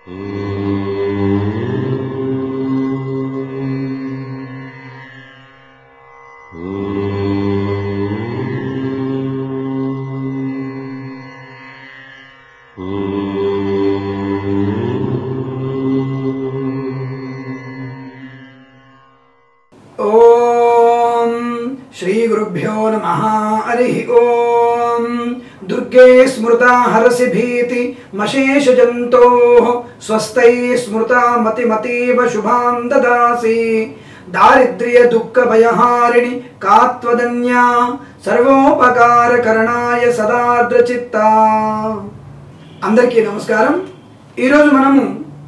श्री गुरुभ्यो नमः। हरि ओम। दुर्गे स्मृता हरसि भीति मशेष जन्तोः स्वस्ति स्मृता मतिमतीव शुभां ददासि। दारिद्र्य दुःख भयहारिणि कात्वदन्या सर्वोपकार करणाय सदार्द्र चित्ता। अंदरिकी नमस्कारं। ई रोजु मनमु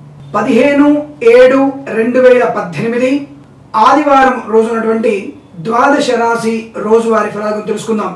15/7/2018 ఆదివారం రోజునటువంటి ద్వాదశ రాశి రోజువారీ ఫలాలను తెలుసుకుందాం.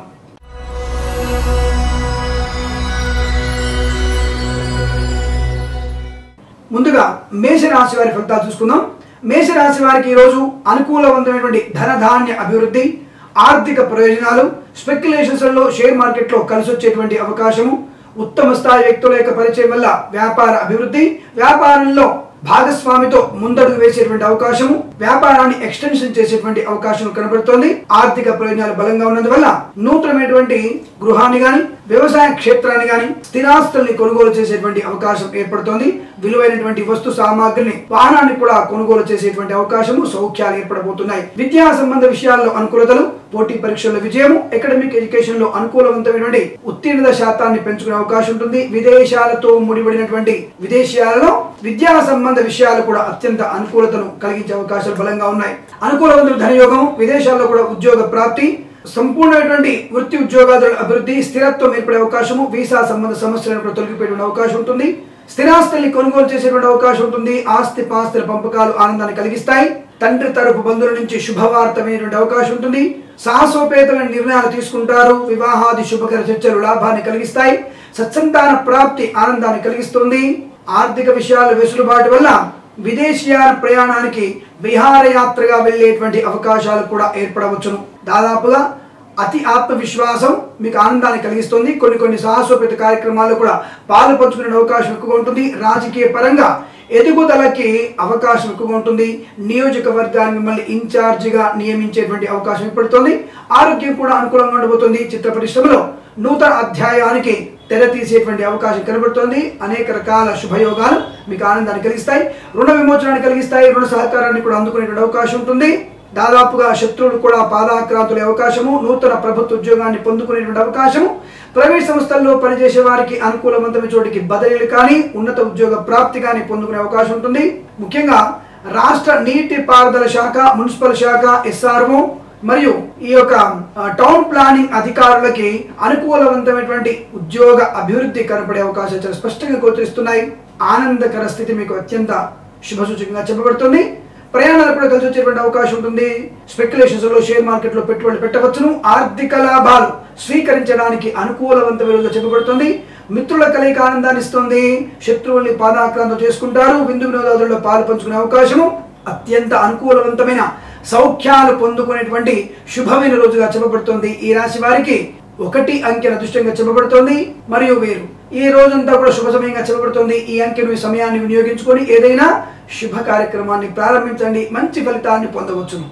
ముందుగా మేషరాశి వారి ఫలితాలు చూసుకుందాం. మేషరాశి వారికి ఈ రోజు అనుకూలవంతమైనటువంటి ధనధాన్య అభివృద్ధి, ఆర్థిక ప్రయోజనాలు, స్పెక్యులేషన్స్ లో షేర్ మార్కెట్ లో కలిసి వచ్చేటువంటి అవకాశము, ఉత్తమ స్థాయి వ్యక్తుల యొక్క పరిచయం వల్ల వ్యాపార అభివృద్ధి, వ్యాపారంలో భాగస్వామితో ముందడుగు వేసేటువంటి అవకాశము, వ్యాపారాన్ని ఎక్స్టెన్షన్ చేసేటువంటి అవకాశం కనబడుతోంది. ఆర్థిక ప్రయోజనాలు బలంగా ఉన్నందువల్ల నూతనమైనటువంటి గృహాన్ని గాని, వ్యవసాయ క్షేత్రాన్ని గాని, స్థిరాస్తుల్ని కొనుగోలు చేసేటువంటి అవకాశం ఏర్పడుతోంది. విలువైనటువంటి వస్తు సామాగ్రిని, వాహనాన్ని కూడా కొనుగోలు చేసేటువంటి అవకాశము, సౌఖ్యాలు ఏర్పడబోతున్నాయి. విద్యా సంబంధ విషయాల్లో అనుకూలతలు, పోటీ పరీక్షల్లో విజయము, అకాడమిక్ ఎడ్యుకేషన్ లో అనుకూలవంతమైనటువంటి ఉత్తీర్ణత శాతాన్ని పెంచుకునే అవకాశం ఉంటుంది. విదేశాలతో ముడిపడినటువంటి విదేశీయాలలో విద్యా సంబంధ విషయాలు కూడా అత్యంత అనుకూలతను కలిగించే అవకాశాలు బలంగా ఉన్నాయి. అనుకూలవంతమైన ధనయోగం, విదేశాల్లో కూడా ఉద్యోగ ప్రాప్తి, సంపూర్ణమైనటువంటి వృత్తి ఉద్యోగాల అభివృద్ధి, స్థిరత్వం ఏర్పడే అవకాశము, వీసా సంబంధ సమస్యలను కూడా తొలగిపోయేటువంటి అవకాశం ఉంటుంది. స్థిరాస్తుల్ని కొనుగోలు చేసేటువంటి అవకాశం ఉంటుంది. ఆస్తి పాస్తుల పంపకాలు ఆనందాన్ని కలిగిస్తాయి. తండ్రి తరపు బంధువుల నుంచి శుభవార్తమైనటువంటి అవకాశం ఉంటుంది. సాహసోపేతమైన నిర్ణయాలు తీసుకుంటారు. వివాహాది శుభకర చర్చలు లాభాన్ని కలిగిస్తాయి. సత్సంతాన ప్రాప్తి ఆనందాన్ని కలిగిస్తుంది. ఆర్థిక విషయాలు వెసులుబాటు వల్ల విదేశీయాల ప్రయాణానికి విహారయాత్రగా వెళ్లేటువంటి అవకాశాలు కూడా ఏర్పడవచ్చును. దాదాపుగా అతి ఆత్మవిశ్వాసం మీకు ఆనందాన్ని కలిగిస్తుంది. కొన్ని సాహసోపేత కార్యక్రమాల్లో కూడా పాలు పంచుకునే అవకాశం ఎక్కువగా ఉంటుంది. రాజకీయ పరంగా ఎదుగుదలకి అవకాశం ఎక్కువగా ఉంటుంది. నియోజకవర్గాన్ని మిమ్మల్ని ఇన్ఛార్జిగా నియమించేటువంటి అవకాశం ఏర్పడుతుంది. ఆరోగ్యం కూడా అనుకూలంగా ఉండబోతుంది. చిత్ర పరిశ్రమలో నూతన అధ్యాయానికి తెర తీసేటువంటి అవకాశం కనబడుతోంది. అనేక రకాల శుభయోగాలు మీకు ఆనందాన్ని కలిగిస్తాయి. రుణ విమోచనాన్ని కలిగిస్తాయి. రుణ సహకారాన్ని కూడా అందుకునేటువంటి అవకాశం ఉంటుంది. దాదాపుగా శత్రువులు కూడా పాదాక్రాంతులే అవకాశము, నూతన ప్రభుత్వ ఉద్యోగాన్ని పొందుకునేటువంటి అవకాశము, ప్రైవేట్ సంస్థల్లో పనిచేసే వారికి అనుకూలవంతమైన చోటికి బదిలీలు కానీ, ఉన్నత ఉద్యోగ ప్రాప్తి కానీ పొందుకునే అవకాశం ఉంటుంది. ముఖ్యంగా రాష్ట్ర నీటి పారుదల శాఖ, మున్సిపల్ శాఖ, SRO మరియు ఈ యొక్క టౌన్ ప్లానింగ్ అధికారులకి అనుకూలవంతమైనటువంటి ఉద్యోగ అభివృద్ధి కనపడే అవకాశాలు చాలా స్పష్టంగా గోచరిస్తున్నాయి. ఆనందకర స్థితి మీకు అత్యంత శుభసూచకంగా చెప్పబడుతుంది. ప్రయాణాలు కూడా కలిసి వచ్చేటువంటి అవకాశం ఉంటుంది. స్పెక్యులేషన్స్ లో షేర్ మార్కెట్ లో పెట్టుబడులు పెట్టవచ్చును. ఆర్థిక లాభాలు స్వీకరించడానికి అనుకూలవంతమైన చెప్పబడుతుంది. మిత్రుల కలయిక ఆనందాన్ని ఇస్తుంది. శత్రువుల్ని పాదాక్రాంతం చేసుకుంటారు. విందు వినోదాదుల్లో పాలు పంచుకునే అవకాశము, అత్యంత అనుకూలవంతమైన సౌఖ్యాలు పొందుకునేటువంటి శుభమైన రోజుగా చెప్పబడుతుంది. ఈ రాశి వారికి 1 అంకెను అదృష్టంగా చెప్పబడుతోంది. మరియు వీరు ఈ రోజంతా కూడా శుభ సమయంగా చెప్పబడుతుంది. ఈ అంకెను, ఈ సమయాన్ని వినియోగించుకొని ఏదైనా శుభ కార్యక్రమాన్ని ప్రారంభించండి. మంచి ఫలితాన్ని పొందవచ్చును.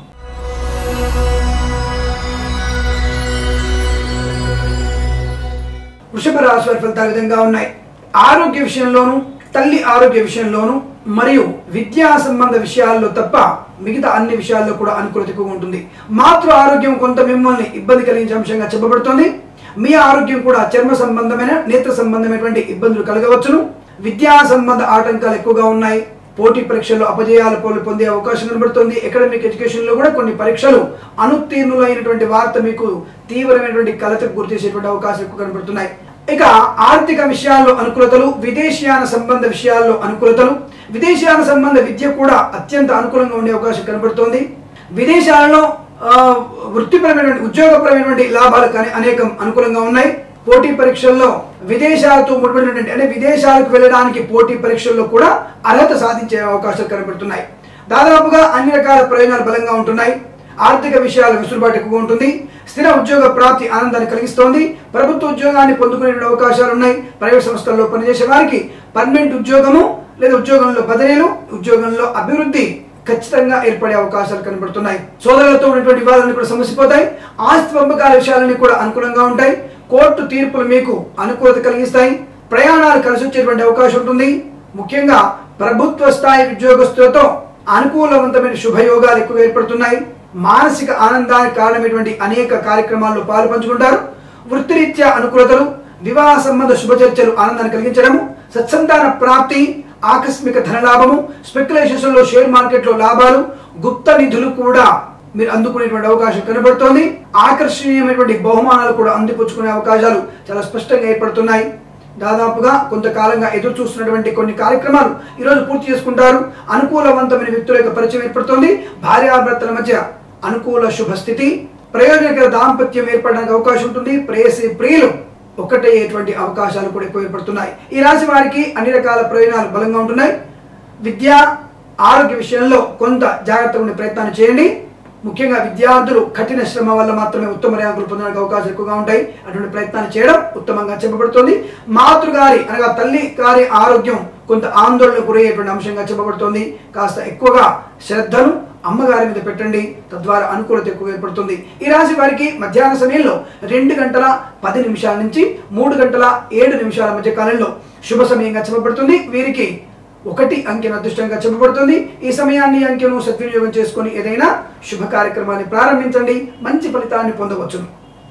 వృషభ రాశి వారి ఫలితాలు విధంగా ఉన్నాయి. ఆరోగ్య విషయంలోను, తల్లి ఆరోగ్య విషయంలోను మరియు విద్యా సంబంధ విషయాల్లో తప్ప మిగతా అన్ని విషయాల్లో కూడా అనుకూలత ఎక్కువగా ఉంటుంది. మాతృ ఆరోగ్యం కొంత మిమ్మల్ని ఇబ్బంది కలిగించే అంశంగా చెప్పబడుతుంది. మీ ఆరోగ్యం కూడా చర్మ సంబంధమైన, నేత్ర సంబంధమైనటువంటి ఇబ్బందులు కలగవచ్చును. విద్యా సంబంధ ఆటంకాలు ఎక్కువగా ఉన్నాయి. పోటీ పరీక్షల్లో అపజయాలు పొందే అవకాశం కనబడుతుంది. అకాడమిక్ ఎడ్యుకేషన్ లో కూడా కొన్ని పరీక్షలు అనుత్తీర్ణులైనటువంటి వార్త మీకు తీవ్రమైనటువంటి కలతకు గురిచేసేటువంటి అవకాశాలు ఎక్కువ కనబడుతున్నాయి. ఇక ఆర్థిక విషయాల్లో అనుకూలతలు, విదేశీయాన సంబంధ విషయాల్లో అనుకూలతలు, విదేశీయాన సంబంధ విద్య కూడా అత్యంత అనుకూలంగా ఉండే అవకాశం కనబడుతోంది. విదేశాలలో వృత్తిపరమైనటువంటి, ఉద్యోగపరమైనటువంటి లాభాలు కానీ అనేకం అనుకూలంగా ఉన్నాయి. పోటీ పరీక్షల్లో విదేశాలతో ముడిపడినటువంటి, అంటే విదేశాలకు వెళ్ళడానికి పోటీ పరీక్షల్లో కూడా అర్హత సాధించే అవకాశాలు కనబడుతున్నాయి. దాదాపుగా అన్ని రకాల ప్రయోజనాలు బలంగా ఉంటున్నాయి. ఆర్థిక విషయాల వెసులుబాటు ఎక్కువగా ఉంటుంది. స్థిర ఉద్యోగ ప్రాప్తి ఆనందాన్ని కలిగిస్తోంది. ప్రభుత్వ ఉద్యోగాన్ని పొందుకునే అవకాశాలు ఉన్నాయి. ప్రైవేట్ సంస్థల్లో పనిచేసే వారికి పర్మనెంట్ ఉద్యోగము లేదా ఉద్యోగంలో బదిలీలు, ఉద్యోగంలో అభివృద్ధి ఖచ్చితంగా ఏర్పడే అవకాశాలు కనబడుతున్నాయి. సోదరులతో ఉన్నటువంటి వివాదాలను కూడా సమసిపోతాయి. ఆస్తి పంపకాల విషయాలన్నీ కూడా అనుకూలంగా ఉంటాయి. కోర్టు తీర్పులు మీకు అనుకూలత కలిగిస్తాయి. ప్రయాణాలు కలిసి వచ్చేటువంటి అవకాశం ఉంటుంది. ముఖ్యంగా ప్రభుత్వ స్థాయి ఉద్యోగస్తులతో అనుకూలవంతమైన శుభయోగాలు ఎక్కువ ఏర్పడుతున్నాయి. మానసిక ఆనందానికి కారణమైనటువంటి అనేక కార్యక్రమాల్లో పాలు పంచుకుంటారు. వృత్తిరీత్యా అనుకూలతలు, వివాహ సంబంధ శుభ చర్చలు ఆనందాన్ని కలిగించడము, సత్సంతాన ప్రాప్తి, ఆకస్మిక ధనలాభము, స్పెక్యులేషన్స్ లో షేర్ మార్కెట్ లో లాభాలు, గుప్త నిధులు కూడా మీరు అందుకునేటువంటి అవకాశం కనబడుతోంది. ఆకర్షణీయమైనటువంటి బహుమానాలు కూడా అందిపుచ్చుకునే అవకాశాలు చాలా స్పష్టంగా ఏర్పడుతున్నాయి. దాదాపుగా కొంతకాలంగా ఎదురు చూస్తున్నటువంటి కొన్ని కార్యక్రమాలు ఈరోజు పూర్తి చేసుకుంటారు. అనుకూలవంతమైన వ్యక్తుల యొక్క పరిచయం ఏర్పడుతోంది. భార్యాభర్తల మధ్య అనుకూల శుభస్థితి, ప్రయోజనకర దాంపత్యం ఏర్పడడానికి అవకాశం ఉంటుంది. ప్రేయసి ప్రియులు ఒకటేటువంటి అవకాశాలు కూడా ఎక్కువ ఏర్పడుతున్నాయి. ఈ రాశి వారికి అన్ని రకాల ప్రయోజనాలు బలంగా ఉంటున్నాయి. విద్య, ఆరోగ్య విషయంలో కొంత జాగ్రత్తగా ఉండే ప్రయత్నాన్ని చేయండి. ముఖ్యంగా విద్యార్థులు కఠిన శ్రమ వల్ల మాత్రమే ఉత్తమ ర్యాంకులు పొందడానికి అవకాశాలు ఎక్కువగా ఉంటాయి. అటువంటి ప్రయత్నాన్ని చేయడం ఉత్తమంగా చెప్పబడుతోంది. మాతృగారి అనగా తల్లి గారి ఆరోగ్యం కొంత ఆందోళనకు గురయ్యేటువంటి అంశంగా చెప్పబడుతోంది. కాస్త ఎక్కువగా శ్రద్ధను అమ్మగారి మీద పెట్టండి, తద్వారా అనుకూలత ఎక్కువ ఏర్పడుతుంది. ఈ రాశి వారికి మధ్యాహ్న సమయంలో 2:10 నుంచి 3:07 మధ్య కాలంలో శుభ సమయంగా చెప్పబడుతుంది. వీరికి 1 అంకెను అదృష్టంగా చెప్పబడుతుంది. ఈ సమయాన్ని అంకెను సద్వినియోగం చేసుకొని ఏదైనా శుభ కార్యక్రమాన్ని ప్రారంభించండి, మంచి ఫలితాన్ని పొందవచ్చును.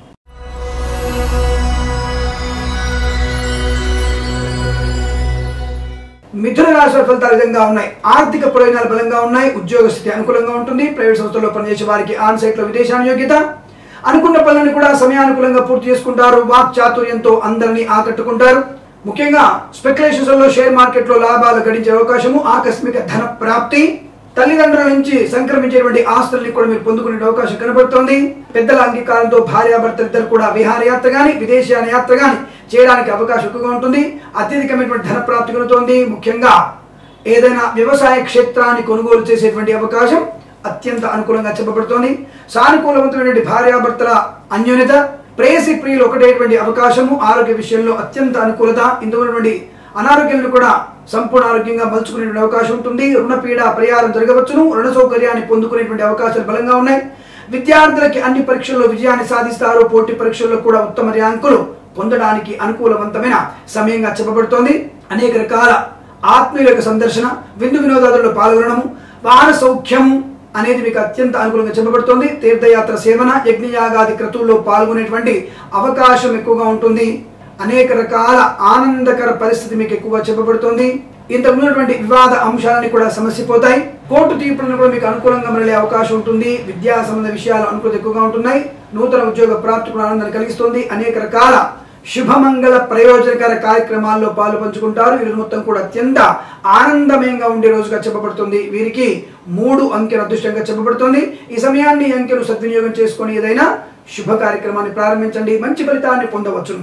మిథున రాశి వారి ఫలితాలు విధంగా ఉన్నాయి. ఆర్థిక ప్రయోజనాలు బలంగా ఉన్నాయి. ఉద్యోగ స్థితి అనుకూలంగా ఉంటుంది. ప్రైవేట్ సంస్థల్లో పనిచేసే వారికి ఆన్ సైట్ లో విదేశానుయోగ్యత, అనుకున్న పనులను కూడా సమయానుకూలంగా పూర్తి చేసుకుంటారు. వాక్ చాతుర్యంతో అందరినీ ఆకట్టుకుంటారు. ముఖ్యంగా స్పెక్యులేషన్స్ లో షేర్ మార్కెట్ లో లాభాలు గడించే అవకాశము, ఆకస్మిక ధన ప్రాప్తి, తల్లిదండ్రుల నుంచి సంక్రమించేటువంటి ఆస్తుల్ని కూడా మీరు పొందుకునే అవకాశం కనబడుతోంది. పెద్దల అంగీకారంతో భార్యాభర్తలిద్దరు కూడా విహారయాత్ర గాని విదేశీయాన యాత్ర గాని చేయడానికి అవకాశం ఎక్కువగా ఉంటుంది. అత్యధికమైనటువంటి ధన ప్రాప్తి కలుగుతోంది. ముఖ్యంగా ఏదైనా వ్యవసాయ క్షేత్రాన్ని కొనుగోలు చేసేటువంటి అవకాశం అత్యంత అనుకూలంగా చెప్పబడుతోంది. సానుకూలవంతమైనటువంటి భార్యాభర్తల అన్యోన్యత, ప్రేయసి ప్రియులు ఒకటేటువంటి అవకాశము, ఆరోగ్య విషయంలో అత్యంత అనుకూలత, ఇందులో అనారోగ్యాలను కూడా సంపూర్ణ ఆరోగ్యంగా మలుచుకునేటువంటి అవకాశం ఉంటుంది. రుణపీడ పరిహారం జరగవచ్చును. రుణ సౌకర్యాన్ని పొందుకునేటువంటి అవకాశాలు బలంగా ఉన్నాయి. విద్యార్థులకి అన్ని పరీక్షల్లో విజయాన్ని సాధిస్తారు. పోటీ పరీక్షల్లో కూడా ఉత్తమ ర్యాంకులు పొందడానికి అనుకూలవంతమైన సమయంగా చెప్పబడుతోంది. అనేక రకాల ఆత్మీయుల యొక్క సందర్శన, విందు వినోదాలలో పాల్గొనడము, వాహన సౌఖ్యము అనేది మీకు అత్యంత అనుకూలంగా చెప్పబడుతోంది. తీర్థయాత్ర సేవన, యజ్ఞయాగాది క్రతువుల్లో పాల్గొనేటువంటి అవకాశం ఎక్కువగా ఉంటుంది. అనేక రకాల ఆనందకర పరిస్థితి మీకు ఎక్కువగా చెప్పబడుతోంది. ఇంతకు ఉన్నటువంటి వివాద అంశాలని కూడా సమసిపోతాయి. కోర్టు తీర్పులను కూడా మీకు అనుకూలంగా మరలే అవకాశం ఉంటుంది. విద్యా సంబంధ విషయాలు అనుకూలత ఎక్కువగా ఉంటున్నాయి. నూతన ఉద్యోగ ప్రాప్తి కూడా ఆనందాన్ని కలిగిస్తుంది. అనేక రకాల శుభమంగళ ప్రయోజనకర కార్యక్రమాల్లో పాలు పంచుకుంటారు. ఈ రోజు మొత్తం కూడా అత్యంత ఆనందమయంగా ఉండే రోజుగా చెప్పబడుతుంది. వీరికి 3 అంకెను అదృష్టంగా చెప్పబడుతుంది. ఈ సమయాన్ని అంకెను సద్వినియోగం చేసుకొని ఏదైనా శుభ కార్యక్రమాన్ని ప్రారంభించండి, మంచి ఫలితాన్ని పొందవచ్చును.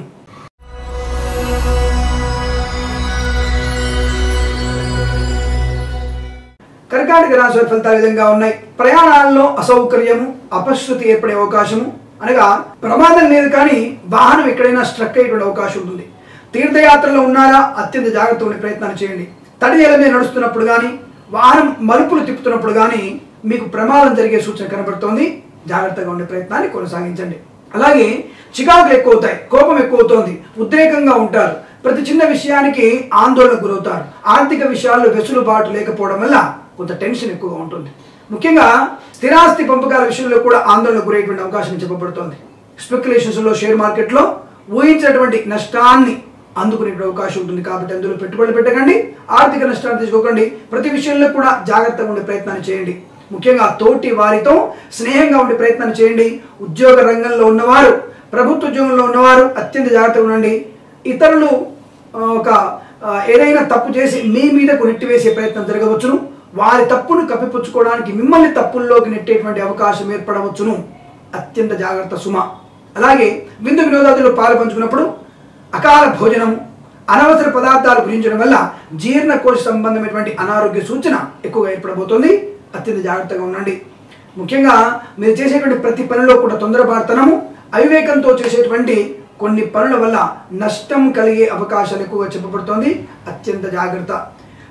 కర్కాటక రాశి వారి ఫలితాలు విధంగా ఉన్నాయి. ప్రయాణాల్లో అసౌకర్యము, అపశృతి ఏర్పడే అవకాశము, అనగా ప్రమాదం లేదు కానీ వాహనం ఎక్కడైనా స్ట్రక్ అయ్యేటువంటి అవకాశం ఉంటుంది. తీర్థయాత్రలో ఉన్నారా, అత్యంత జాగ్రత్తగా ఉండే ప్రయత్నాన్ని చేయండి. తడి నేల మీద నడుస్తున్నప్పుడు కానీ, వాహనం మలుపులు తిప్పుతున్నప్పుడు కానీ మీకు ప్రమాదం జరిగే సూచన కనబడుతోంది. జాగ్రత్తగా ఉండే ప్రయత్నాన్ని కొనసాగించండి. అలాగే చికాకులు ఎక్కువ అవుతాయి, కోపం ఎక్కువ అవుతోంది, ఉద్రేకంగా ఉంటారు, ప్రతి చిన్న విషయానికి ఆందోళనకు గురవుతారు. ఆర్థిక విషయాల్లో వెసులుబాటు లేకపోవడం వల్ల కొంత టెన్షన్ ఎక్కువగా ఉంటుంది. ముఖ్యంగా స్థిరాస్తి పంపకాల విషయంలో కూడా ఆందోళనకు గురయ్యేటువంటి అవకాశం చెప్పబడుతోంది. స్పెక్యులేషన్స్ లో షేర్ మార్కెట్ లో ఊహించినటువంటి నష్టాన్ని అందుకునే అవకాశం ఉంటుంది. కాబట్టి అందులో పెట్టుబడులు పెట్టకండి, ఆర్థిక నష్టాన్ని తీసుకోకండి. ప్రతి విషయంలో కూడా జాగ్రత్తగా ఉండే ప్రయత్నాన్ని చేయండి. ముఖ్యంగా తోటి వారితో స్నేహంగా ఉండే ప్రయత్నాన్ని చేయండి. ఉద్యోగ రంగంలో ఉన్నవారు, ప్రభుత్వ ఉద్యోగంలో ఉన్నవారు అత్యంత జాగ్రత్తగా ఉండండి. ఇతరులు ఏదైనా తప్పు చేసి మీ మీదకు నెట్టివేసే ప్రయత్నం జరగవచ్చును. వారి తప్పును కప్పిపుచ్చుకోవడానికి మిమ్మల్ని తప్పుల్లోకి నెట్టేటువంటి అవకాశం ఏర్పడవచ్చును. అత్యంత జాగ్రత్త సుమ. అలాగే విందు వినోదాదుల్లో పాలు పంచుకున్నప్పుడు అకాల భోజనం, అనవసర పదార్థాలు భుజించడం వల్ల జీర్ణకోశ సంబంధమైనటువంటి అనారోగ్య సూచన ఎక్కువగా ఏర్పడబోతోంది. అత్యంత జాగ్రత్తగా ఉండండి. ముఖ్యంగా మీరు చేసేటువంటి ప్రతి పనిలో కూడా తొందరపాటుతనము, అవివేకంతో చేసేటువంటి కొన్ని పనుల వల్ల నష్టం కలిగే అవకాశాలు ఎక్కువగా చెప్పబడుతోంది. అత్యంత జాగ్రత్త.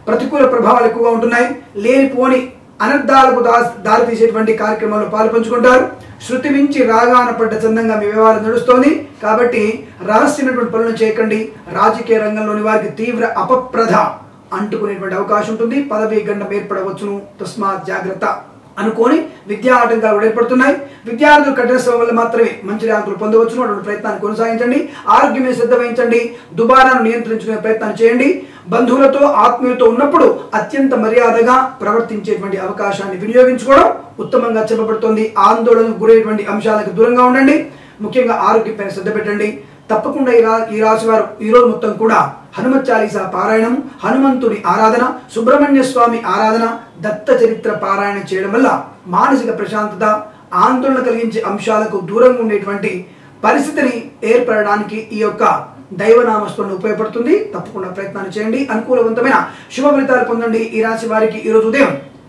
ప్రతికూల ప్రభావాలు ఎక్కువగా ఉంటున్నాయి. లేనిపోని అనర్థాలకు దారితీసేటువంటి కార్యక్రమాల్లో పాల్పంచుకుంటారు. శృతి మించి రాగాన పడ్డ చందంగా మీ వ్యవహారం నడుస్తోంది. కాబట్టి రహస్యమైనటువంటి పనులను చేయకండి. రాజకీయ రంగంలోని వారికి తీవ్ర అపప్రధ అంటుకునేటువంటి అవకాశం ఉంటుంది. పదవీ గండం ఏర్పడవచ్చును, తస్మాత్ జాగ్రత్త అనుకోని విద్యా ఆటంకాలు కూడా ఏర్పడుతున్నాయి. విద్యార్థులు కఠిన శ్రమ వల్ల మాత్రమే మంచి ర్యాంకులు పొందవచ్చును. అటువంటి ప్రయత్నాన్ని కొనసాగించండి. ఆరోగ్యం మీద శ్రద్ధ వహించండి. దుబారాను నియంత్రించుకునే ప్రయత్నం చేయండి. బంధువులతో ఆత్మీయులతో ఉన్నప్పుడు అత్యంత మర్యాదగా ప్రవర్తించేటువంటి అవకాశాన్ని వినియోగించుకోవడం ఉత్తమంగా చెప్పబడుతోంది. ఆందోళనకు గురయ్యేటువంటి అంశాలకు దూరంగా ఉండండి. ముఖ్యంగా ఆరోగ్యంపై శ్రద్ధ పెట్టండి. తప్పకుండా ఈ రాశి వారు ఈరోజు మొత్తం కూడా హనుమత్ చాలీసా పారాయణం, హనుమంతుడి ఆరాధన, సుబ్రహ్మణ్య స్వామి ఆరాధన, దత్త చరిత్ర పారాయణ చేయడం వల్ల మానసిక ప్రశాంతత, ఆందోళన కలిగించే అంశాలకు దూరంగా ఉండేటువంటి పరిస్థితిని ఏర్పడడానికి ఈ యొక్క దైవనామస్మరణ ఉపయోగపడుతుంది. తప్పకుండా ప్రయత్నాన్ని చేయండి. అనుకూలవంతమైన శుభ ఫలితాలు పొందండి. ఈ రాశి వారికి ఈరోజు ఉదయం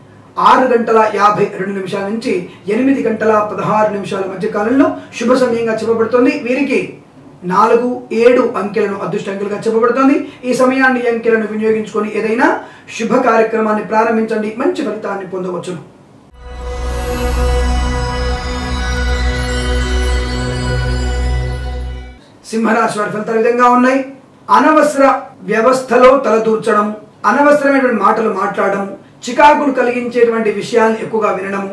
6:52 నుంచి 8:16 మధ్య కాలంలో శుభ సమయంగా చెప్పబడుతుంది. వీరికి 4, 7 అంకెలను అదృష్ట అంకెలుగా చెప్పబడుతుంది. ఈ సమయాన్ని అంకెలను వినియోగించుకొని ఏదైనా శుభ కార్యక్రమాన్ని ప్రారంభించండి. మంచి ఫలితాన్ని పొందవచ్చును. సింహరాశి వారి ఫలితాలు విధంగా ఉన్నాయి. అనవసర వ్యవస్థలో తలదూర్చడం, అనవసరమైనటువంటి మాటలు మాట్లాడడం, చికాకులు కలిగించేటువంటి విషయాలను ఎక్కువగా వినడము,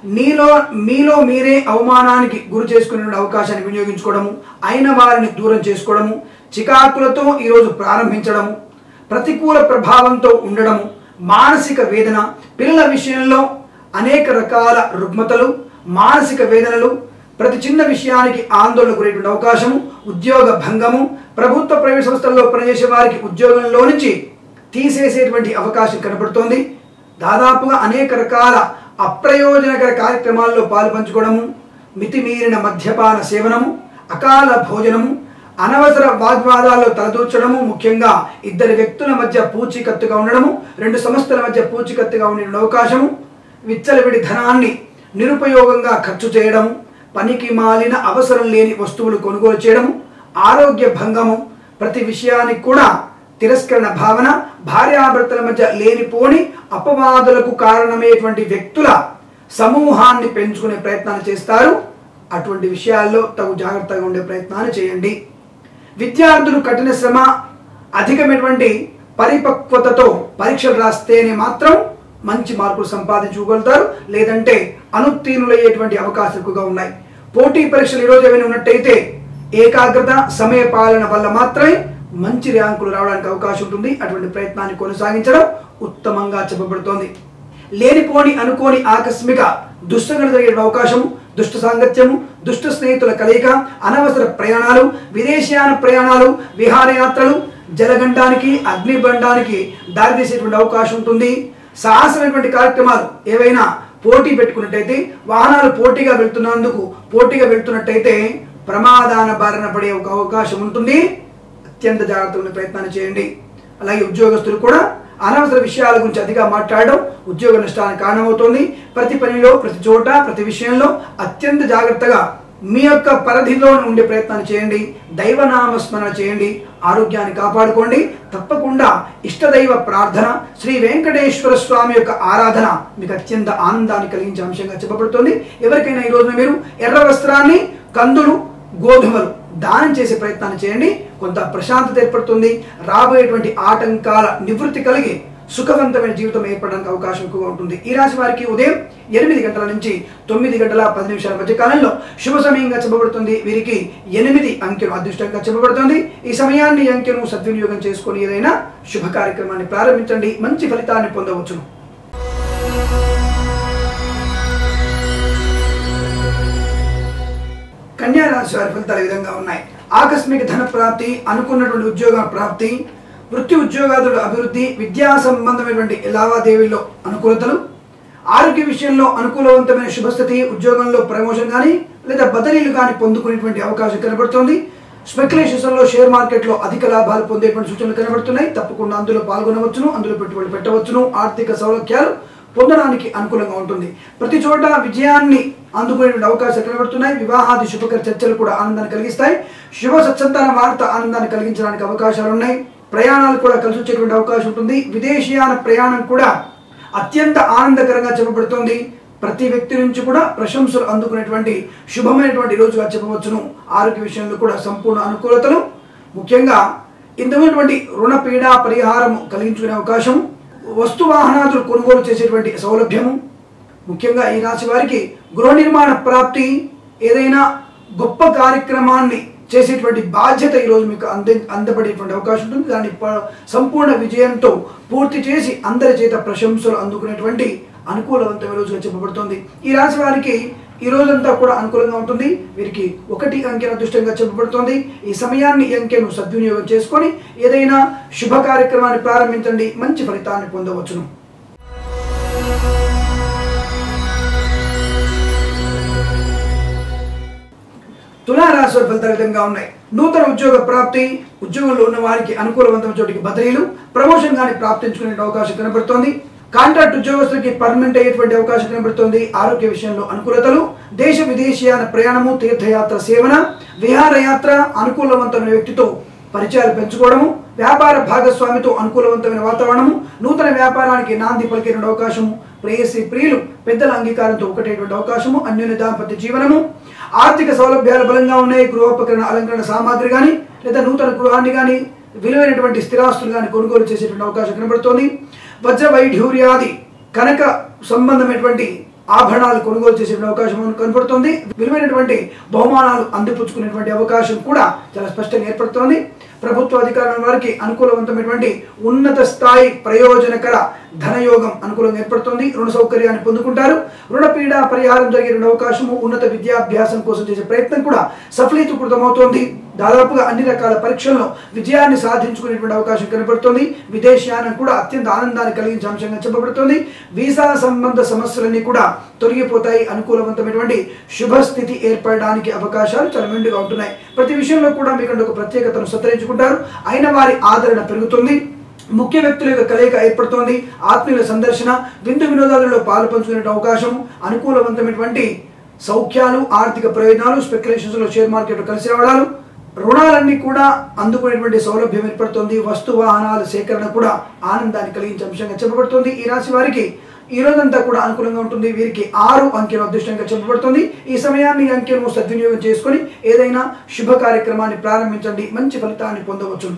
మీలో మీరే అవమానానికి గురి చేసుకునే అవకాశాన్ని వినియోగించుకోవడము, అయిన వారిని దూరం చేసుకోవడము, చికాకులతో ఈరోజు ప్రారంభించడము, ప్రతికూల ప్రభావంతో ఉండడము, మానసిక వేదన, పిల్లల విషయంలో అనేక రకాల రుగ్మతలు, మానసిక వేదనలు, ప్రతి చిన్న విషయానికి ఆందోళన గురేటువంటి అవకాశము, ఉద్యోగ భంగము, ప్రభుత్వ ప్రైవేట్ సంస్థల్లో పనిచేసే వారికి ఉద్యోగంలో నుంచి తీసేసేటువంటి అవకాశం కనబడుతోంది. దాదాపుగా అనేక రకాల అప్రయోజనకర కార్యక్రమాల్లో పాల్పంచుకోవడము, మితిమీరిన మద్యపాన సేవనము, అకాల భోజనము, అనవసర వాగ్వాదాల్లో తలదూర్చడము, ముఖ్యంగా ఇద్దరు వ్యక్తుల మధ్య పూచీకత్తుగా ఉండడము, 2 సంస్థల మధ్య పూచీకత్తుగా ఉండే అవకాశము, విచ్చలవిడి ధనాన్ని నిరుపయోగంగా ఖర్చు చేయడము, పనికి మాలిన అవసరం లేని వస్తువులు కొనుగోలు చేయడము, ఆరోగ్య భంగము, ప్రతి విషయానికి కూడా తిరస్కరణ భావన, భార్యాభర్తల మధ్య లేనిపోని అపవాదులకు కారణమయ్యేటువంటి వ్యక్తుల సమూహాన్ని పెంచుకునే ప్రయత్నాలు చేస్తారు. అటువంటి విషయాల్లో తగు జాగ్రత్తగా ఉండే ప్రయత్నాలు చేయండి. విద్యార్థులు కఠిన శ్రమ, అధికమైనటువంటి పరిపక్వతతో పరీక్షలు రాస్తేనే మాత్రం మంచి మార్కులు సంపాదించుకోగలుగుతారు. లేదంటే అనుత్తీర్ణులయ్యేటువంటి అవకాశాలు ఎక్కువగా ఉన్నాయి. పోటీ పరీక్షలు ఈరోజు ఏమైనా ఉన్నట్టయితే ఏకాగ్రత, సమయ పాలన వల్ల మాత్రమే మంచి ర్యాంకులు రావడానికి అవకాశం ఉంటుంది. అటువంటి ప్రయత్నాన్ని కొనసాగించడం ఉత్తమంగా చెప్పబడుతోంది. లేనిపోని అనుకోని ఆకస్మిక దుష్టంగా జరిగే అవకాశము, దుష్ట సాంగత్యము, దుష్ట స్నేహితుల కలయిక, అనవసర ప్రయాణాలు, విదేశీయాన ప్రయాణాలు, విహారయాత్రలు, జలగండానికి, అగ్నిబండానికి దారితీసేటువంటి అవకాశం ఉంటుంది. సాహసమైనటువంటి కార్యక్రమాలు ఏవైనా పోటీ పెట్టుకున్నట్టయితే, వాహనాలు పోటీగా వెళ్తున్నట్టయితే ప్రమాదాన బారిన పడే ఒక అవకాశం ఉంటుంది. అత్యంత జాగ్రత్తగా ప్రయత్నాన్ని చేయండి. అలాగే ఉద్యోగస్తులు కూడా అనవసర విషయాల గురించి అతిగా మాట్లాడడం ఉద్యోగ నష్టానికి కారణమవుతుంది. ప్రతి పనిలో, ప్రతి చోట, ప్రతి విషయంలో అత్యంత జాగ్రత్తగా మీ యొక్క పరిధిలో ఉండే ప్రయత్నాన్ని చేయండి. దైవనామస్మరణ చేయండి. ఆరోగ్యాన్ని కాపాడుకోండి. తప్పకుండా ఇష్టదైవ ప్రార్థన, శ్రీ వెంకటేశ్వర స్వామి యొక్క ఆరాధన మీకు అత్యంత ఆనందాన్ని కలిగించే అంశంగా చెప్పబడుతుంది. ఎవరికైనా ఈ రోజున మీరు ఎర్ర వస్త్రాన్ని, కందులు, గోధుమలు దానం చేసే ప్రయత్నాన్ని చేయండి. కొంత ప్రశాంతత ఏర్పడుతుంది. రాబోయేటువంటి ఆటంకాల నివృత్తి కలిగి సుఖవంతమైన జీవితం ఏర్పడడానికి అవకాశం ఎక్కువగా ఉంటుంది. ఈ రాశి వారికి ఉదయం 8 గంటల నుంచి 9:10 మధ్య కాలంలో శుభ సమయంగా చెప్పబడుతుంది. వీరికి 8 అంకెను అదృష్టంగా చెప్పబడుతుంది. ఈ సమయాన్ని అంకెను సద్వినియోగం చేసుకొని ఏదైనా శుభ కార్యక్రమాన్ని ప్రారంభించండి. మంచి ఫలితాన్ని పొందవచ్చును. కన్యా రాశి వారి ఫలితాలు ఈ విధంగా ఉన్నాయి. ఆకస్మిక ధన ప్రాప్తి, అనుకున్నటువంటి ఉద్యోగ ప్రాప్తి, వృత్తి ఉద్యోగాదుల అభివృద్ధి, విద్యా సంబంధమైనటువంటి లావాదేవీల్లో అనుకూలతలు, ఆరోగ్య విషయంలో అనుకూలవంతమైన శుభస్థితి, ఉద్యోగంలో ప్రమోషన్ కానీ లేదా బదిలీలు కానీ పొందుకునేటువంటి అవకాశం కనబడుతుంది. స్పెక్యులేషన్స్లో షేర్ మార్కెట్లో అధిక లాభాలు పొందేటువంటి సూచనలు కనబడుతున్నాయి. తప్పకుండా అందులో పాల్గొనవచ్చును, అందులో పెట్టుబడి పెట్టవచ్చును. ఆర్థిక సౌలభ్యాలు పొందడానికి అనుకూలంగా ఉంటుంది. ప్రతి చోట విజయాన్ని అందుకునేటువంటి అవకాశాలు కనబడుతున్నాయి. వివాహాది శుభకర చర్చలు కూడా ఆనందాన్ని కలిగిస్తాయి. శుభ సత్సంతాన వార్త ఆనందాన్ని కలిగించడానికి అవకాశాలు ఉన్నాయి. ప్రయాణాలు కూడా కలిసి వచ్చేటువంటి అవకాశం ఉంటుంది. విదేశీయాన ప్రయాణం కూడా అత్యంత ఆనందకరంగా చెప్పబడుతుంది. ప్రతి వ్యక్తి నుంచి కూడా ప్రశంసలు అందుకునేటువంటి శుభమైనటువంటి రోజుగా చెప్పవచ్చును. ఆరోగ్య విషయంలో కూడా సంపూర్ణ అనుకూలతలు, ముఖ్యంగా ఇంతమైనటువంటి రుణ పీడా పరిహారం కలిగించుకునే అవకాశం, వస్తు వాహనాదులు కొనుగోలు చేసేటువంటి సౌలభ్యము, ముఖ్యంగా ఈ రాశి వారికి గృహ నిర్మాణ ప్రాప్తి, ఏదైనా గొప్ప కార్యక్రమాన్ని చేసేటువంటి బాధ్యత ఈరోజు మీకు అందబడేటువంటి అవకాశం ఉంటుంది. దాన్ని సంపూర్ణ విజయంతో పూర్తి చేసి అందరి చేత ప్రశంసలు అందుకునేటువంటి అనుకూలవంతమైన రోజుగా చెప్పబడుతుంది. ఈ రాశి వారికి ఈ రోజంతా కూడా అనుకూలంగా ఉంటుంది. వీరికి 1 అంకెను అదృష్టంగా చెప్పబడుతుంది. ఈ సమయాన్ని ఈ అంకెను సద్వినియోగం చేసుకొని ఏదైనా శుభ కార్యక్రమాన్ని ప్రారంభించండి, మంచి ఫలితాన్ని పొందవచ్చును. తులారాశి వారి ఫలితాలు విధంగా ఉన్నాయి. నూతన ఉద్యోగ ప్రాప్తి, ఉద్యోగంలో ఉన్న వారికి అనుకూలవంతమైన చోటికి బదిలీలు, ప్రమోషన్ గాని ప్రాప్తించుకునే అవకాశం కనబడుతోంది. కాంట్రాక్ట్ ఉద్యోగస్తులకి పర్మనెంట్ అయ్యేటువంటి అవకాశం కనబడుతోంది. ఆరోగ్య విషయంలో అనుకూలతలు, దేశ విదేశీయాన ప్రయాణము, తీర్థయాత్ర సేవన, విహారయాత్ర, అనుకూలవంతమైన వ్యక్తితో పరిచయాలు పెంచుకోవడము, వ్యాపార భాగస్వామితో అనుకూలవంతమైన వాతావరణము, నూతన వ్యాపారానికి నాంది పలికేటువంటి అవకాశము, ప్రేయసి ప్రియులు పెద్దల అంగీకారంతో ఒకటేటువంటి అవకాశము, అన్యోన్య దాంపత్య జీవనము, ఆర్థిక సౌలభ్యాలు బలంగా ఉన్నాయి. గృహోపకరణ అలంకరణ సామాగ్రి కానీ లేదా నూతన గృహాన్ని కానీ విలువైనటువంటి స్థిరాస్తులు కానీ కొనుగోలు చేసేటువంటి అవకాశం కనబడుతోంది. వజ్ర వైఢూర్యాది కనక సంబంధమైనటువంటి ఆభరణాలు కొనుగోలు చేసే అవకాశం కనబడుతుంది. విలువైనటువంటి బహుమానాలు అందిపుచ్చుకునేటువంటి అవకాశం కూడా చాలా స్పష్టంగా ఏర్పడుతోంది. ప్రభుత్వ అధికారుల వారికి అనుకూలవంతమైనటువంటి ఉన్నత స్థాయి ప్రయోజనకర ధనయోగం అనుకూలంగా ఏర్పడుతుంది. రుణ సౌకర్యాన్ని పొందుకుంటారు. రుణపీడ పరిహారం జరిగే అవకాశము, ఉన్నత విద్యాభ్యాసం కోసం చేసే ప్రయత్నం కూడా సఫలీకృతమవుతోంది. దాదాపుగా అన్ని రకాల పరీక్షల్లో విజయాన్ని సాధించుకునేటువంటి అవకాశం కనబడుతుంది. విదేశీయానం కూడా అత్యంత ఆనందాన్ని కలిగించే అంశంగా చెప్పబడుతుంది. వీసా సంబంధ సమస్యలన్నీ కూడా తొలగిపోతాయి. అనుకూలవంతమైనటువంటి శుభస్థితి ఏర్పడడానికి అవకాశాలు చాలా మెండుగా ఉంటున్నాయి. ప్రతి విషయంలో కూడా మీకంటే ఒక ప్రత్యేకతను సంతరించుకుంటారు. అయిన వారి ఆదరణ పెరుగుతుంది. ముఖ్య వ్యక్తుల యొక్క కలయిక ఏర్పడుతోంది. ఆత్మీయుల సందర్శన, విందు వినోదాలలో పాలు పంచుకునే అవకాశం, అనుకూలవంతమైనటువంటి సౌఖ్యాలు, ఆర్థిక ప్రయోజనాలు, స్పెక్యులేషన్స్ లో షేర్ మార్కెట్ కలిసి రావడాలు, రుణాలన్నీ కూడా అందుకునేటువంటి సౌలభ్యం ఏర్పడుతుంది. వస్తు వాహనాల సేకరణ కూడా ఆనందాన్ని కలిగించే అంశంగా చెప్పబడుతుంది. ఈ రాశి వారికి ఈ రోజంతా కూడా అనుకూలంగా ఉంటుంది. వీరికి 6 అంకెలు అదృష్టంగా చెప్పబడుతుంది. ఈ సమయాన్ని ఈ అంకెను సద్వినియోగం చేసుకొని ఏదైనా శుభ కార్యక్రమాన్ని ప్రారంభించండి, మంచి ఫలితాన్ని పొందవచ్చు.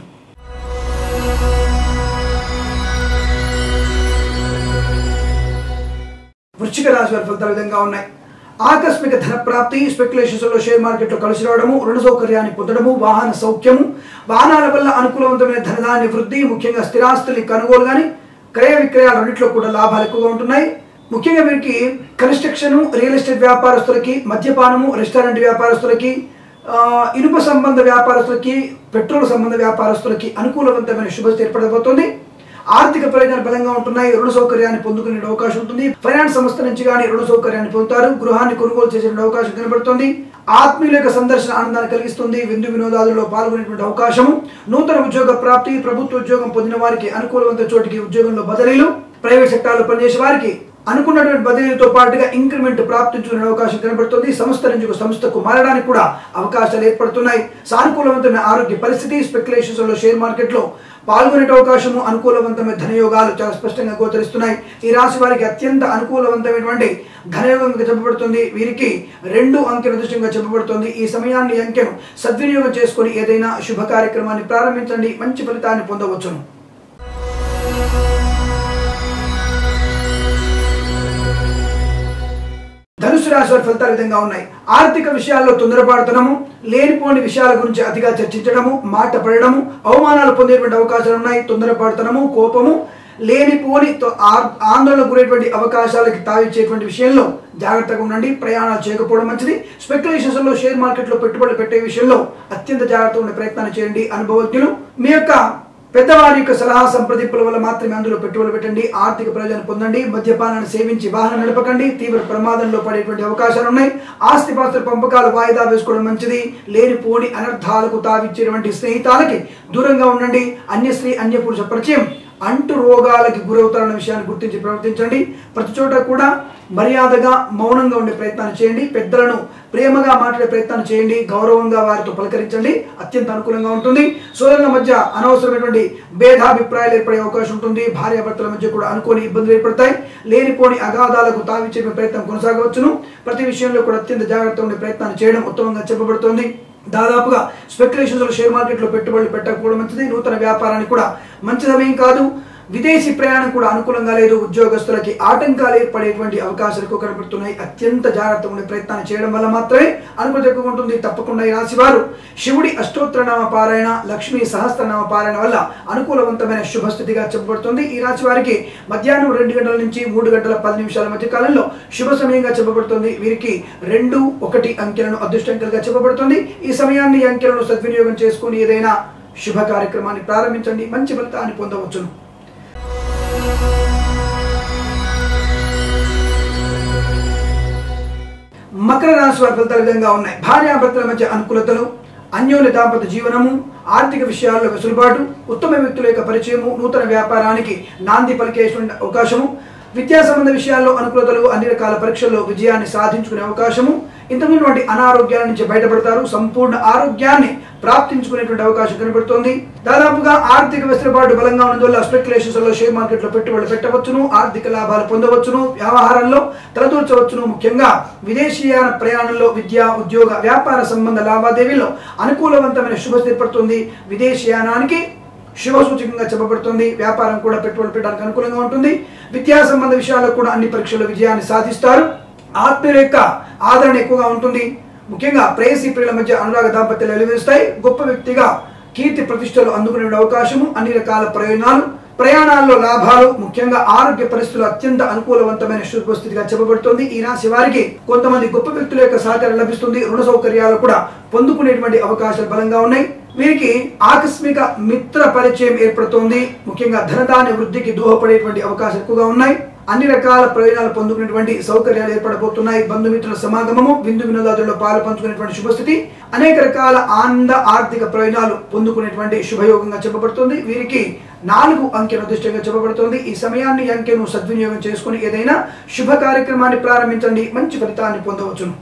వృశ్చిక రాశి వారి ఫలితాలు విధంగా ఉన్నాయి. ఆకస్మిక ధన ప్రాప్తి, స్పెక్యులేషన్స్ లో షేర్ మార్కెట్ లో కలిసి రావడము, రుణ సౌకర్యాన్ని పొందడము, వాహన సౌఖ్యము, వాహనాల వల్ల అనుకూలవంతమైన ధనధాన్య వృద్ధి, ముఖ్యంగా స్థిరాస్తుల్ని కొనుగోలు కానీ క్రయ విక్రయాలు రెండిట్లో కూడా లాభాలు ఎక్కువగా ఉంటున్నాయి. ముఖ్యంగా వీరికి కన్స్ట్రక్షన్, రియల్ ఎస్టేట్ వ్యాపారస్తులకి, మద్యపానము, రెస్టారెంట్ వ్యాపారస్తులకి, ఇనుప సంబంధ వ్యాపారస్తులకి, పెట్రోల్ సంబంధ వ్యాపారస్తులకి అనుకూలవంతమైన శుభస్థితి ఏర్పడబోతోంది. ఆర్థిక ప్రయోజనాలు బలంగా ఉంటున్నాయి. రుణ సౌకర్యాన్ని పొందుకునే అవకాశం ఉంటుంది. ఫైనాన్స్ సంస్థ నుంచి కానీ రుణ సౌకర్యాన్ని పొందుతారు. గృహాన్ని కొనుగోలు చేసే అవకాశం కనబడుతుంది. ఆత్మీయుల యొక్క సందర్శన ఆనందాన్ని కలిగిస్తుంది. విందు వినోదాలలో పాల్గొనేటువంటి అవకాశము, నూతన ఉద్యోగ ప్రాప్తి, ప్రభుత్వ ఉద్యోగం పొందిన వారికి అనుకూలవంతమైన చోటికి ఉద్యోగంలో బదిలీలు, ప్రైవేట్ సెక్టార్లో పనిచేసే వారికి అనుకున్నటువంటి బదిలీలతో పాటుగా ఇంక్రిమెంట్ ప్రాప్తించుకునే అవకాశం కనబడుతుంది. సంస్థ నుంచి సంస్థకు మారడానికి కూడా అవకాశాలు ఏర్పడుతున్నాయి. సానుకూలవంతమైన ఆరోగ్య పరిస్థితి, స్పెక్యులేషన్స్ లో షేర్ మార్కెట్ లో పాల్గొనే అవకాశము, అనుకూలవంతమైన ధనయోగాలు చాలా స్పష్టంగా గోచరిస్తున్నాయి. ఈ రాశి వారికి అత్యంత అనుకూలవంతమైనటువంటి ధనయోగంగా చెప్పబడుతుంది. వీరికి 2 అంకెల అదృష్టంగా చెప్పబడుతుంది. ఈ సమయాన్ని ఈ అంకెను సద్వినియోగం చేసుకొని ఏదైనా శుభ కార్యక్రమాన్ని ప్రారంభించండి, మంచి ఫలితాన్ని పొందవచ్చును. ధనుసు రాశి వారి ఫలితాలు విధంగా ఉన్నాయి. ఆర్థిక విషయాల్లో తొందరపాటుతనము, లేనిపోని విషయాల గురించి అతిగా చర్చించడము, మాట పడడము, అవమానాలు పొందేటువంటి అవకాశాలు ఉన్నాయి. తొందరపాటుతనము, కోపము, లేనిపోని ఆందోళన గురేటువంటి అవకాశాలకి తావిచ్చేటువంటి విషయంలో జాగ్రత్తగా ఉండండి. ప్రయాణాలు చేయకపోవడం మంచిది. స్పెక్యులేషన్స్ లో షేర్ మార్కెట్ లో పెట్టుబడులు పెట్టే విషయంలో అత్యంత జాగ్రత్తగా ఉండే ప్రయత్నాన్ని చేయండి. అనుభవజ్ఞులు, మీ యొక్క పెద్దవారి యొక్క సలహా సంప్రదింపుల వల్ల మాత్రమే అందులో పెట్టుబడులు పెట్టండి. ఆర్థిక ప్రయోజనం పొందండి. మద్యపానాన్ని సేవించి వాహనం నడపకండి. తీవ్ర ప్రమాదంలో పడేటువంటి అవకాశాలు ఉన్నాయి. ఆస్తిపాస్తుల పంపకాలు వాయిదా వేసుకోవడం మంచిది. లేనిపోని అనర్థాలకు తావిచ్చేటువంటి స్నేహితాలకి దూరంగా ఉండండి. అన్య స్త్రీ, అన్య పురుష పరిచయం అంటు రోగాలకి గురవుతారన్న విషయాన్ని గుర్తించి ప్రవర్తించండి. ప్రతి చోట కూడా మర్యాదగా మౌనంగా ఉండే ప్రయత్నాన్ని చేయండి. పెద్దలను ప్రేమగా మాట్లాడే ప్రయత్నాన్ని చేయండి. గౌరవంగా వారితో పలకరించండి. అత్యంత అనుకూలంగా ఉంటుంది. సోదరుల మధ్య అనవసరమైనటువంటి భేదాభిప్రాయాలు ఏర్పడే అవకాశం ఉంటుంది. భార్యాభర్తల మధ్య కూడా అనుకోని ఇబ్బందులు ఏర్పడతాయి. లేనిపోని అగాధాలకు తావిచ్చే ప్రయత్నం కొనసాగవచ్చును. ప్రతి విషయంలో కూడా అత్యంత జాగ్రత్తగా ఉండే ప్రయత్నాన్ని చేయడం ఉత్తమంగా చెప్పబడుతోంది. దాదాపుగా స్పెక్యులేషన్స్ లో షేర్ మార్కెట్ లో పెట్టుబడులు పెట్టకపోవడం మంచిది. నూతన వ్యాపారానికి కూడా మంచి సమయం కాదు. విదేశీ ప్రయాణం కూడా అనుకూలంగా లేదు. ఉద్యోగస్తులకి ఆటంకాలు ఏర్పడేటువంటి అవకాశాలు ఎక్కువ కనబడుతున్నాయి. అత్యంత జాగ్రత్తగా ఉండే ప్రయత్నాన్ని చేయడం వల్ల మాత్రమే అనుకూలత ఎక్కువ ఉంటుంది. తప్పకుండా ఈ రాశి వారు శివుడి అష్టోత్తరనామ పారాయణ, లక్ష్మీ సహస్రనామ పారాయణ వల్ల అనుకూలవంతమైన శుభస్థితిగా చెప్పబడుతుంది. ఈ రాశి వారికి మధ్యాహ్నం 2 గంటల నుంచి 3 గంటల 10 నిమిషాల మధ్య కాలంలో శుభ సమయంగా చెప్పబడుతుంది. వీరికి 2, 1 అంకెలను అదృష్ట అంకెలుగా చెప్పబడుతుంది. ఈ సమయాన్ని అంకెలను సద్వినియోగం చేసుకుని ఏదైనా శుభ కార్యక్రమాన్ని ప్రారంభించండి. మంచి ఫలితాన్ని పొందవచ్చును. మకర రాశి వారి ఫలితాలు విధంగా ఉన్నాయి. భార్యాభర్తల మధ్య అనుకూలతలు, అన్యోన్య దాంపత్య జీవనము, ఆర్థిక విషయాల్లో వెసులుబాటు, ఉత్తమ వ్యక్తుల యొక్క పరిచయము, నూతన వ్యాపారానికి నాంది పలికేటువంటి అవకాశము, విద్యా సంబంధ విషయాల్లో అనుకూలతలు, అన్ని రకాల పరీక్షల్లో విజయాన్ని సాధించుకునే అవకాశము, ఇంతకుముందు అనారోగ్యాల నుంచి బయటపడతారు. సంపూర్ణ ఆరోగ్యాన్ని ప్రాప్తించుకునేటువంటి అవకాశం కనబడుతోంది. దాదాపుగా ఆర్థిక వెసులుబాటు బలంగా ఉన్నందువల్ల స్పెక్యులేషన్స్ లో షేర్ మార్కెట్ లో పెట్టుబడులు పెట్టవచ్చును. ఆర్థిక లాభాలు పొందవచ్చును. వ్యవహారంలో తలదూర్చవచ్చును. ముఖ్యంగా విదేశీయాన ప్రయాణంలో, విద్యా, ఉద్యోగ, వ్యాపార సంబంధ లావాదేవీల్లో అనుకూలవంతమైన శుభస్థితి ఏర్పడుతుంది. విదేశీయానానికి శుభ సూచకంగా చెప్పబడుతుంది. వ్యాపారం కూడా పెట్టుబడులు పెట్టడానికి అనుకూలంగా ఉంటుంది. విద్యా సంబంధ విషయాల్లో కూడా అన్ని పరీక్షల్లో విజయాన్ని సాధిస్తారు. ఆత్మీయుల యొక్క ఆదరణ ఎక్కువగా ఉంటుంది. ముఖ్యంగా ప్రేయసీ ప్రియుల మధ్య అనురాగ దాంపత్యాలు వెలువరిస్తాయి. గొప్ప వ్యక్తిగా కీర్తి ప్రతిష్టలు అందుకునే అవకాశము, అన్ని రకాల ప్రయోజనాలు, ప్రయాణాల్లో లాభాలు, ముఖ్యంగా ఆరోగ్య పరిస్థితులు అత్యంత అనుకూలవంతమైన శుభస్థితిగా చెప్పబడుతుంది. ఈ రాశి వారికి కొంతమంది గొప్ప వ్యక్తుల యొక్క సహకారం లభిస్తుంది. రుణ సౌకర్యాలు కూడా పొందుకునేటువంటి అవకాశాలు బలంగా ఉన్నాయి. వీరికి ఆకస్మిక మిత్ర పరిచయం ఏర్పడుతోంది. ముఖ్యంగా ధనధాన్య వృద్ధికి దోహపడేటువంటి అవకాశాలు ఎక్కువగా ఉన్నాయి. అన్ని రకాల ప్రయోజనాలు పొందుకునేటువంటి సౌకర్యాలు ఏర్పడబోతున్నాయి. బంధుమిత్రుల సమాగమము, విందు వినోదాదుల్లో పాలు పంచుకునేటువంటి శుభస్థితి, అనేక రకాల ఆనంద ఆర్థిక ప్రయోజనాలు పొందుకునేటువంటి శుభయోగంగా చెప్పబడుతుంది. వీరికి 4 అంకెను అదృష్టంగా చెప్పబడుతుంది. ఈ సమయాన్ని అంకెను సద్వినియోగం చేసుకుని ఏదైనా శుభ కార్యక్రమాన్ని ప్రారంభించండి. మంచి ఫలితాన్ని పొందవచ్చును.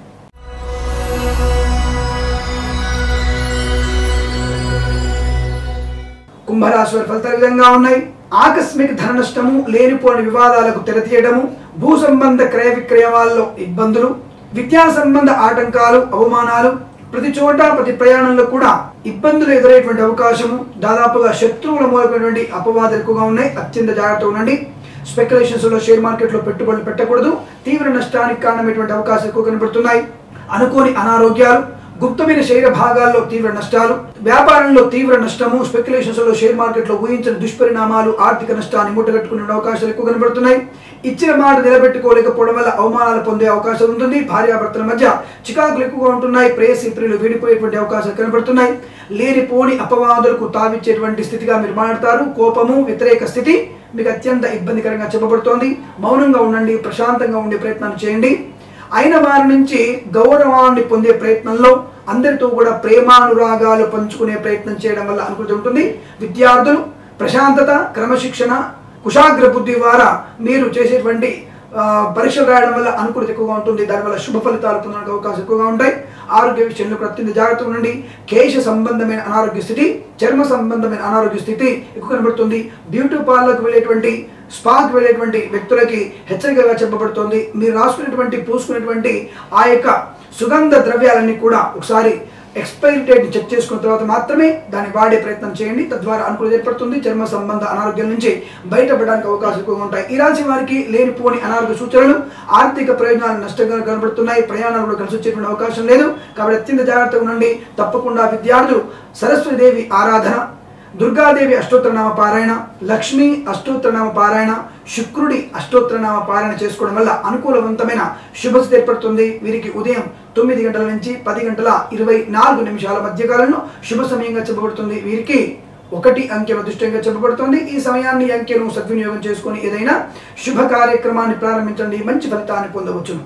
కుంభరాశి వారి ఫలితాలు విధంగా ఉన్నాయి. ఆకస్మిక ధన నష్టము, లేనిపోని వివాదాలకు తెరతీయడము, భూ సంబంధ క్రయ విక్రయాల్లో ఇబ్బందులు, విద్యా సంబంధ ఆటంకాలు, అవమానాలు, ప్రతి చోట ప్రతి ప్రయాణంలో కూడా ఇబ్బందులు ఎదురయ్యేటువంటి అవకాశము, దాదాపుగా శత్రువుల మూలమైనటువంటి అపవాదాలు ఎక్కువగా ఉన్నాయి. అత్యంత జాగ్రత్తగా ఉండండి. స్పెక్యులేషన్స్ లో షేర్ మార్కెట్ లో పెట్టుబడులు పెట్టకూడదు. తీవ్ర నష్టానికి కారణమైనటువంటి అవకాశాలు ఎక్కువ కనబడుతున్నాయి. అనుకోని అనారోగ్యాలు, గుప్తమైన శరీర భాగాల్లో తీవ్ర నష్టాలు, వ్యాపారంలో తీవ్ర నష్టము, స్పెక్యులేషన్స్ లో షేర్ మార్కెట్ లో ఊహించిన దుష్పరిణామాలు, ఆర్థిక నష్టాన్ని మూటగట్టుకునే అవకాశాలు ఎక్కువ కనబడుతున్నాయి. ఇచ్చిన మాట నిలబెట్టుకోలేకపోవడం వల్ల అవమానాలు పొందే అవకాశం ఉంటుంది. భార్యాభర్తల మధ్య చికాకులు ఎక్కువగా ఉంటున్నాయి. ప్రేయసీ ప్రియులు విడిపోయేటువంటి అవకాశాలు కనబడుతున్నాయి. లేనిపోని అపవాదులకు తావిచ్చేటువంటి స్థితిగా మీరు మాట్లాడతారు. కోపము, వ్యతిరేక స్థితి మీకు అత్యంత ఇబ్బందికరంగా చెప్పబడుతోంది. మౌనంగా ఉండండి. ప్రశాంతంగా ఉండే ప్రయత్నాన్ని చేయండి. అయిన వారి నుంచి గౌరవాన్ని పొందే ప్రయత్నంలో, అందరితో కూడా ప్రేమానురాగాలు పంచుకునే ప్రయత్నం చేయడం వల్ల అనుకూలత ఉంటుంది. విద్యార్థులు ప్రశాంతత, క్రమశిక్షణ, కుశాగ్ర బుద్ధి ద్వారా మీరు చేసేటువంటి పరీక్షలు రాయడం వల్ల అనుకూలత ఎక్కువగా ఉంటుంది. దానివల్ల శుభ ఫలితాలు పొందడానికి అవకాశం ఎక్కువగా ఉంటాయి. ఆరోగ్య విషయంలో అత్యంత జాగ్రత్తగా ఉండండి. కేశ సంబంధమైన అనారోగ్య స్థితి, చర్మ సంబంధమైన అనారోగ్య స్థితి ఎక్కువ కనబడుతుంది. బ్యూటీ పార్లర్కి వెళ్ళేటువంటి, స్పాకి వెళ్ళేటువంటి వ్యక్తులకి హెచ్చరికగా చెప్పబడుతోంది. మీరు రాసుకునేటువంటి, పూసుకునేటువంటి ఆ యొక్క సుగంధ ద్రవ్యాలన్నీ కూడా ఒకసారి ఎక్స్పైరీ డేట్ చెక్ చేసుకున్న తర్వాత మాత్రమే దాన్ని వాడే ప్రయత్నం చేయండి. తద్వారా అనుకూలత ఏర్పడుతుంది. చర్మ సంబంధ అనారోగ్యాల నుంచి బయటపడడానికి అవకాశాలు ఎక్కువగా ఉంటాయి. ఈ రాశి వారికి లేనిపోని అనారోగ్య సూచనలు, ఆర్థిక ప్రయోజనాలు నష్టంగా కనబడుతున్నాయి. ప్రయాణాలు కూడా కలిసి వచ్చేటువంటి అవకాశం లేదు. కాబట్టి అత్యంత జాగ్రత్తగా ఉండండి. తప్పకుండా విద్యార్థులు సరస్వతీదేవి ఆరాధన, దుర్గాదేవి అష్టోత్తరనామ పారాయణ, లక్ష్మీ అష్టోత్తరనామ పారాయణ, శుక్రుడి అష్టోత్తరనామ పారాయణ చేసుకోవడం వల్ల అనుకూలవంతమైన శుభస్థితి ఏర్పడుతుంది. వీరికి ఉదయం 9 గంటల నుంచి 10 గంటల 24 నిమిషాల మధ్యకాలంలో శుభ సమయంగా చెప్పబడుతుంది. వీరికి 1 అంకెను అదృష్టంగా చెప్పబడుతుంది. ఈ సమయాన్ని అంకెను సద్వినియోగం చేసుకుని ఏదైనా శుభ కార్యక్రమాన్ని ప్రారంభించండి. మంచి ఫలితాన్ని పొందవచ్చును.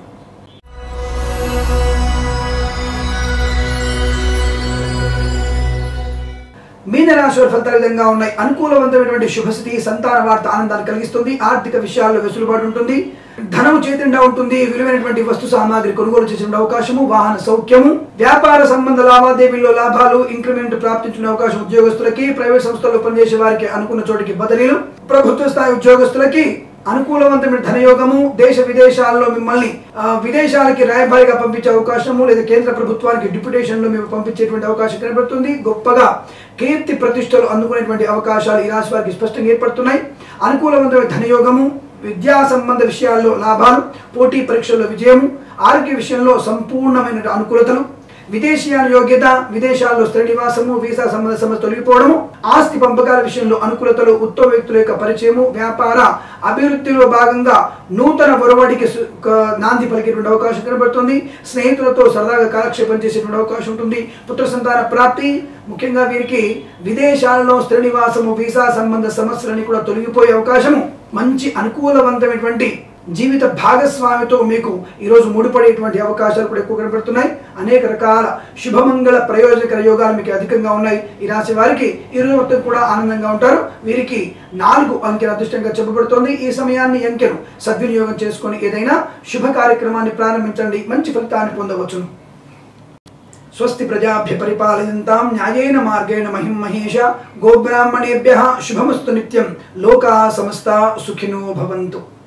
మీనరాశి వారి ఫలితాలు విధంగా ఉన్నాయి. అనుకూలవంతమైనటువంటి శుభస్థితి, సంతాన వార్త ఆనందాన్ని కలిగిస్తుంది. ఆర్థిక విషయాల్లో వెసులుబాటు ఉంటుంది. ధనము చేతిండా ఉంటుంది. విలువైనటువంటి వస్తు సామాగ్రి కొనుగోలు చేసే అవకాశము, వాహన సౌఖ్యము, వ్యాపార సంబంధ లావాదేవీల్లో లాభాలు, ఇంక్రిమెంట్ ప్రాప్తించిన అవకాశం ఉద్యోగస్తులకి, ప్రైవేట్ సంస్థల్లో పనిచేసే వారికి అనుకున్న చోటికి బదిలీలు, ప్రభుత్వ స్థాయి ఉద్యోగస్తులకి అనుకూలవంతమైన ధనయోగము, దేశ విదేశాల్లో మిమ్మల్ని విదేశాలకి రాయబారిగా పంపించే అవకాశము, లేదా కేంద్ర ప్రభుత్వానికి డిప్యుటేషన్ లో మేము పంపించేటువంటి అవకాశం కనబడుతుంది. గొప్పగా కీర్తి ప్రతిష్టలు అందుకునేటువంటి అవకాశాలు ఈ రాశి వారికి స్పష్టంగా ఏర్పడుతున్నాయి. అనుకూలవంతమైన ధనయోగము, విద్యా సంబంధ విషయాల్లో లాభాలు, పోటీ పరీక్షల్లో విజయము, ఆరోగ్య విషయంలో సంపూర్ణమైన అనుకూలతలు, విదేశీయాన యోగ్యత, విదేశాల్లో స్థిర నివాసము, వీసా సంబంధ సమస్య తొలగిపోవడము, ఆస్తి పంపకాల విషయంలో అనుకూలతలు, ఉత్తమ వ్యక్తుల యొక్క పరిచయము, వ్యాపార అభివృద్ధిలో భాగంగా నూతన ఒరవడికి నాంది పలికేటువంటి అవకాశం కనబడుతుంది. స్నేహితులతో సరదాగా కాలక్షేపం చేసేటువంటి అవకాశం ఉంటుంది. పుత్ర సంతాన ప్రాప్తి, ముఖ్యంగా వీరికి విదేశాల్లో స్థిర నివాసము, వీసా సంబంధ సమస్యలని కూడా తొలగిపోయే అవకాశము, మంచి అనుకూలవంతమైనటువంటి జీవిత భాగస్వామితో మీకు ఈరోజు ముడిపడేటువంటి అవకాశాలు కూడా ఎక్కువ కనబడుతున్నాయి. అనేక రకాల శుభమంగళ ప్రయోజనకర యోగాలు మీకు అధికంగా ఉన్నాయి. ఈ రాశి వారికి ఈరోజు మొత్తం కూడా ఆనందంగా ఉంటారు. వీరికి 4 అంకెల అదృష్టంగా చెప్పబడుతోంది. ఈ సమయాన్ని అంకెను సద్వినియోగం చేసుకొని ఏదైనా శుభ కార్యక్రమాన్ని ప్రారంభించండి, మంచి ఫలితాన్ని పొందవచ్చును. స్వస్తి ప్రజాభ్య పరిపాలయంతాం న్యాయేన మార్గేణ మహిం మహేష. గోబ్రాహ్మణేభ్యః శుభమస్తు నిత్యం. లోకా సమస్తా సుఖినో భవంతు.